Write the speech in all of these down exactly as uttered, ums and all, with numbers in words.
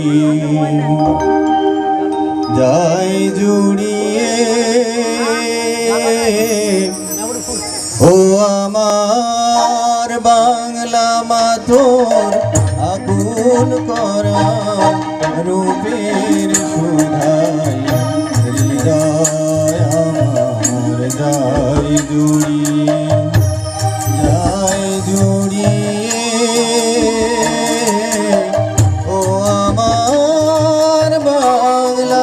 যাই জুড়িয়ে ও আমার বাংলা মাতোর আগুন করা রূপের সুধাই হৃদয় আমার যাই জুড়িয়ে যাই জুড়িয়ে ও আমার বাংলা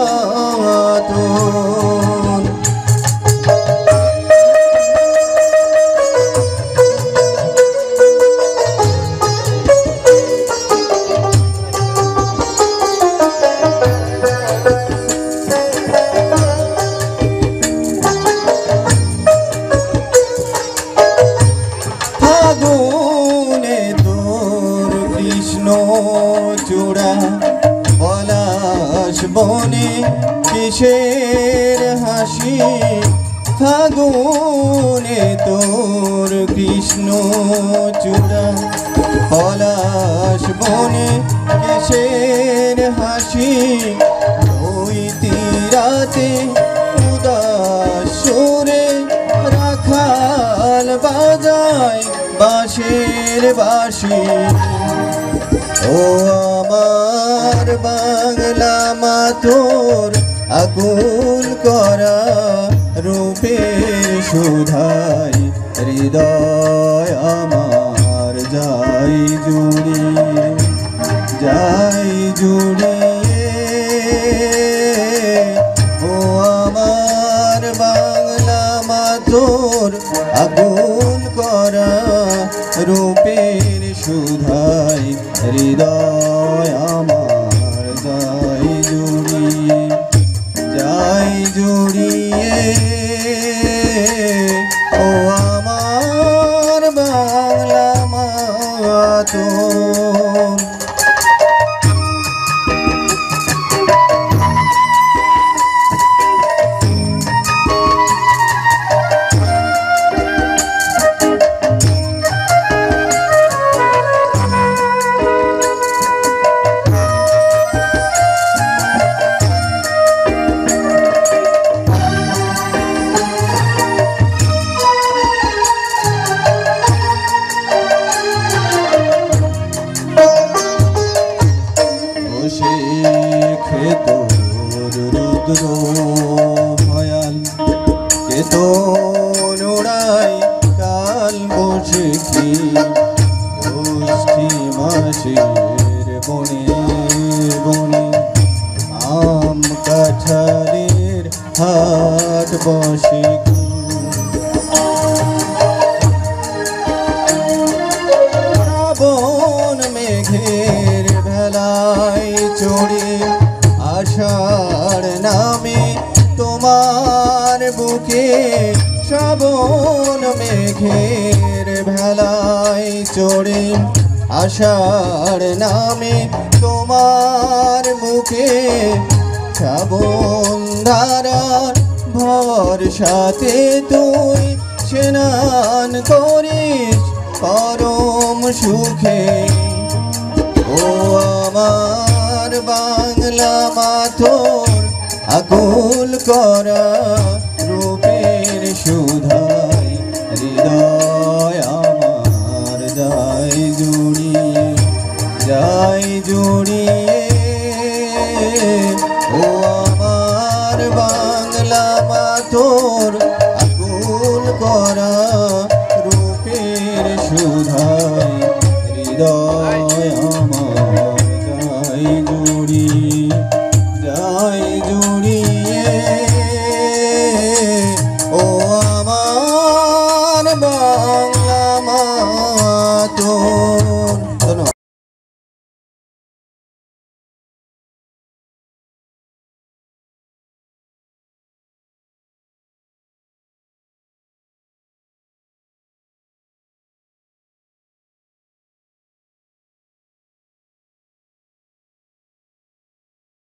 মাতোর ফাগুনে তোর কৃষ্ণ চূড়া পলাশ বনে কিসের হাসি ফাগুনে তোর কৃষ্ণ চূড়া পলাশ বনে কিসের হাসি ওই তীরাতে উদাস সুরে রাখাল বাজায় বাঁশের বাঁশি ও আমার বাংলা মাতোর আকুল করা রূপের সুধাই হৃদয় আমার যাই জুড়িয়ে যাই জুড়িয়ে ও আমার বাংলা মাতোর আগুন করা রূপের সুধাই হৃদয় আমার যাই জুড়িয়ে যাই জুড়িয়ে ও আমার বাংলা মাতোর তোর রুদ্র ভয়াল কে তোর উড়াই কাল বসে কি জ্যৈষ্ঠী মাসের বনে বনে আম কাঁঠালের হাট বসে কি শ্রাবণ মেঘের ভেলায় চড়ে আষাঢ় নামে তোমার বুকে শ্রাবণ মেঘের ভেলায় চড়ে আষাঢ় নামে তোমার বুকে শ্রাবণ ধারার ভরসাতে তুই স্নান করিস পরম সুখে ও আমার বাংলা মাতোর আকুল করা রূপের সুধাই হৃদয় আমার যাই জুড়িয়ে যাই জুড়িয়ে ও আমার বাংলা মাতোর আকুল করা রূপের সুধাই হৃদয় আমার যাই জুড়িয়ে